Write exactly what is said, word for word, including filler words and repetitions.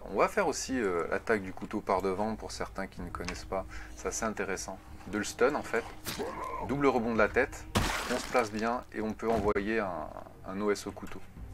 on va faire aussi euh, l'attaque du couteau par devant pour certains qui ne connaissent pas. C'est assez intéressant. De le stun en fait. Double rebond de la tête. On se place bien et on peut envoyer un, un O S au couteau.